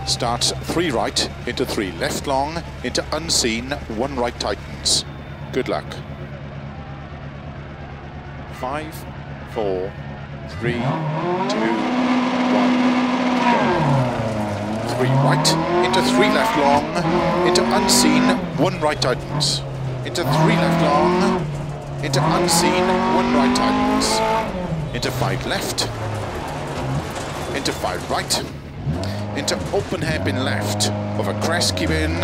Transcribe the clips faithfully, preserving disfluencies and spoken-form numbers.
Starts three right, into three left long, into unseen, one right tightens. Good luck. Five, four, three, two, one, go. Three right, into three left long, into unseen, one right tightens. Into three left long, into unseen, one right tightens. Into five left, into five right, into open hairpin left, over crest, keep in.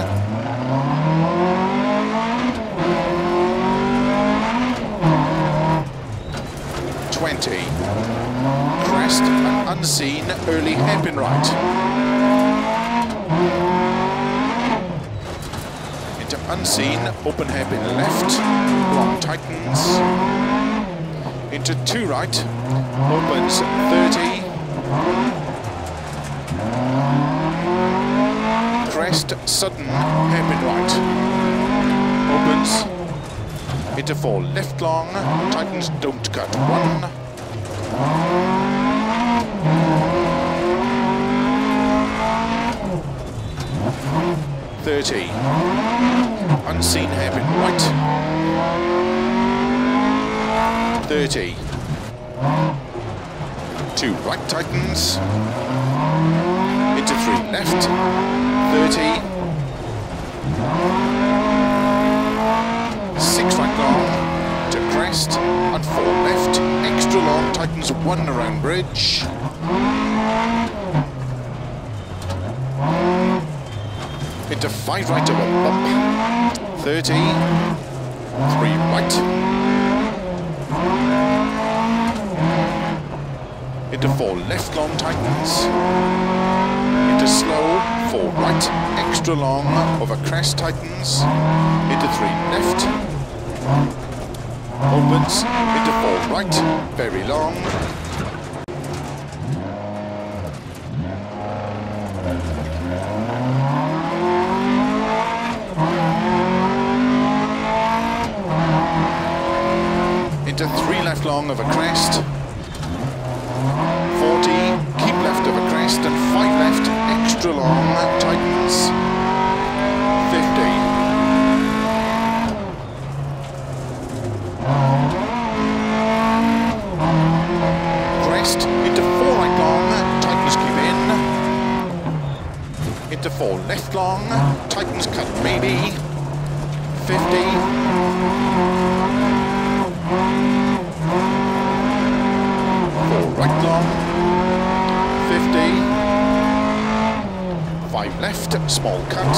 twenty, crest and unseen, early hairpin right. Into unseen, open hairpin left, long tightens. Into two right, opens thirty. Crest, sudden, hairpin right. Opens. Into four left long, tightens, don't cut. One. thirty. Unseen hairpin right. thirty. Two right tightens. Into three left. thirty. Six right long to crest and four left. Extra long tightens one around bridge. Into five right over bump. thirty. Three right. Into four left long tightens. Into slow, four right, extra long, over crest tightens. Into three left. Opens, into four right, very long. Into three left long over crest. forty, keep left over crest and five left, extra long, tightens. fifty. Crest, into four right long, tightens, keep in. Into four left long, tightens, cut maybe. fifty. Four right long, fifty, five left, small cut,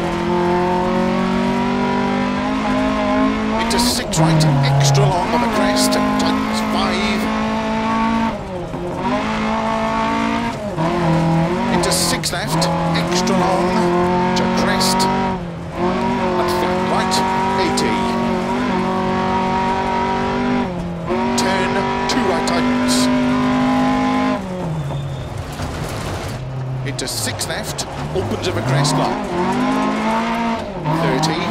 into six right, extra long on the crest, tightens five, into six left, extra long, to crest, and flat right, eighty. Into six left, opens over crest long. thirty.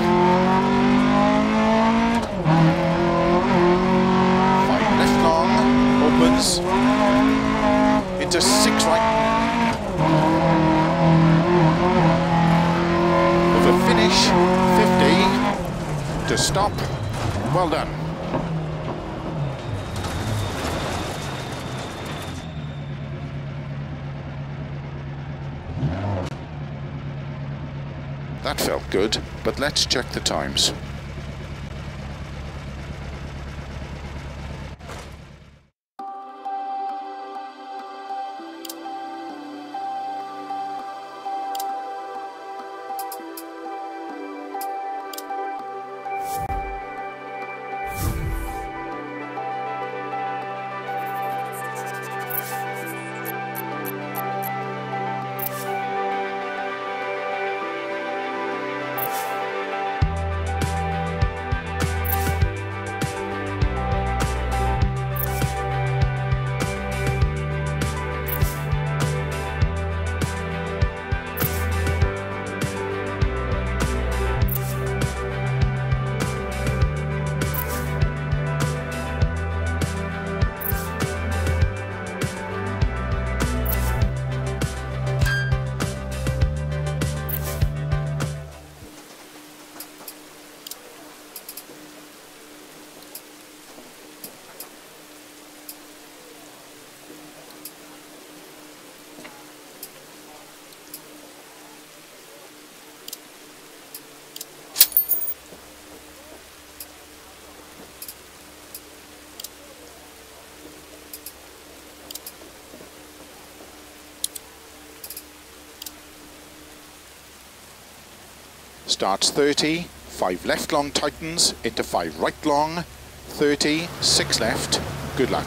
Five left long, opens. Into six right. Over finish, fifty. To stop. Well done. That felt good, but let's check the times. Starts thirty, five left long tightens into five right long, thirty, six left, good luck.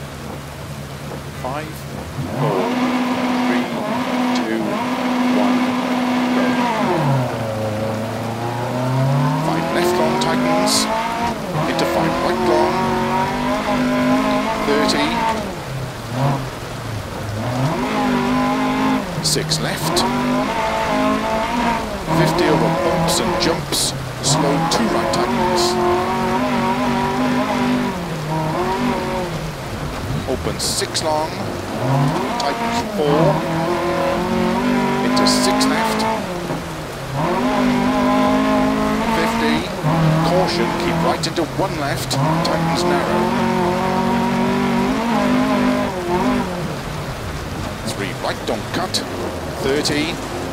Five, four, three, two, one, go. Five left long tightens into five right long, thirty, six left, fifty over bumps and jumps, slow two right tightens. Open six long, tightens four, into six left, fifty, caution, keep right into one left, tightens narrow. Three right, don't cut, thirty,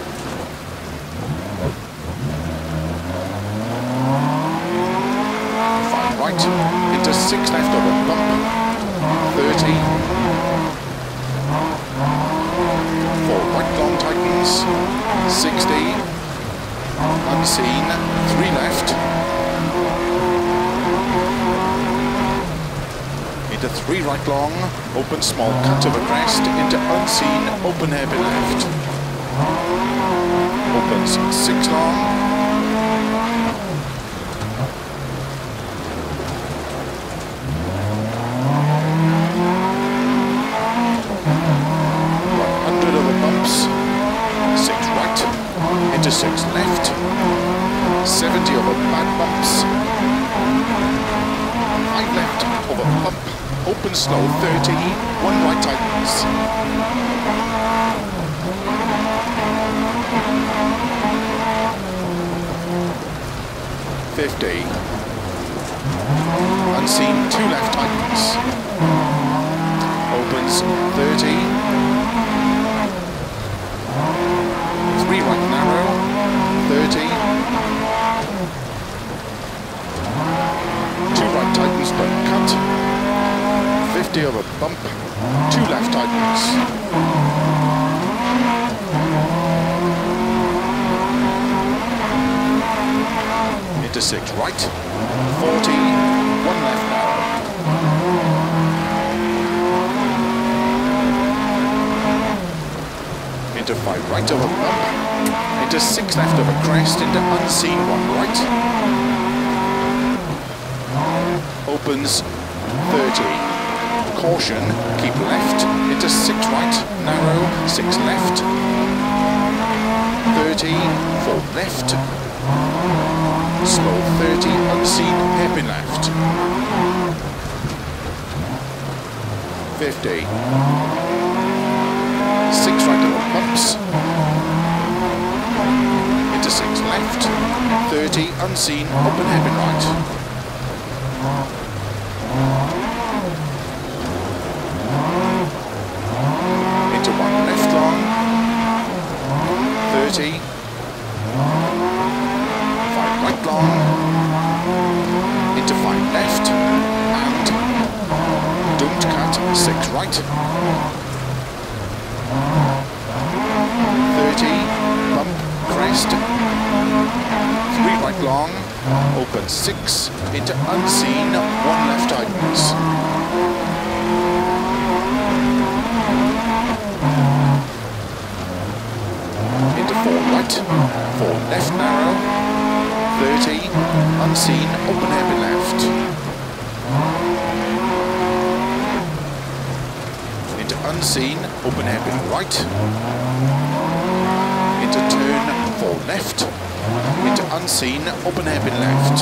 five right, into six left over bump, thirty, four right long tightens, sixty, unseen, three left, into three right long, open small cut over crest, into unseen, open hairpin left, opens six long, into six left, seventy over bad bumps, five left over bump, open slow, thirty, one right tightens, fifty, unseen, two left tightens, opens thirty, three right narrow, thirty, two right tightens, don't cut, fifty over bump, two left tightens, into six right, forty, one left narrow, into five right over bump, into six left over crest, into unseen one right, opens thirty, caution, keep left, into six right, narrow, six left, thirty, four left, slow thirty, unseen, hairpin left, fifty, six right over bumps, into six left, thirty, unseen, open hairpin right, into one left long, thirty, five right long, into five left, and don't cut, six right, thirty, bump, crest, three right long, open six, into unseen, one left tightens, into four right, four left narrow, thirty, unseen, open hairpin left, into unseen, open hairpin right, into turn four left, into unseen, open hairpin left,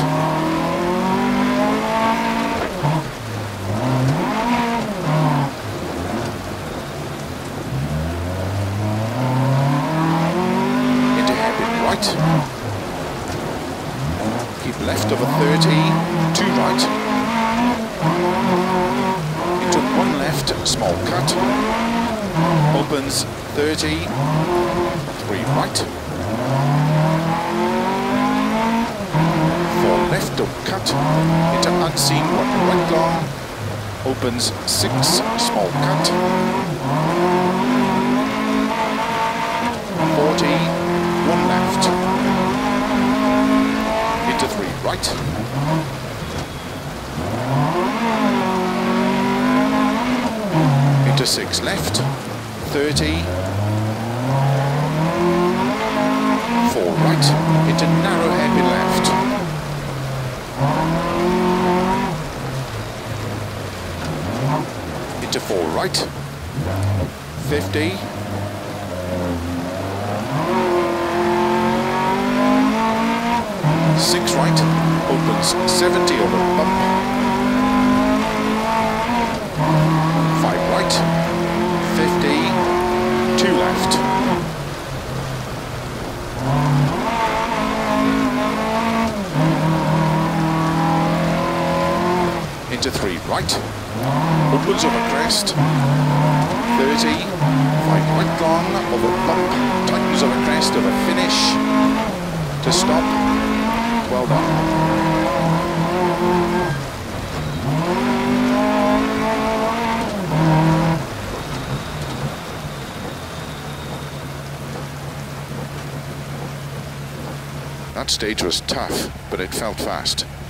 into hairpin right, keep left over thirty, two right, into one left, small cut, opens thirty, three right, four left, don't cut, into unseen, one right long, opens six, small cut, forty, one left, right. Into six left. thirty. Four right. Into narrow hairpin left. Into four right. fifty. Six right, opens seventy over bump. Five right, fifty, two left. Into three right, opens over crest. thirty, five right long, over bump, tightens over crest, over finish, to stop. Well done. That stage was tough, but it felt fast.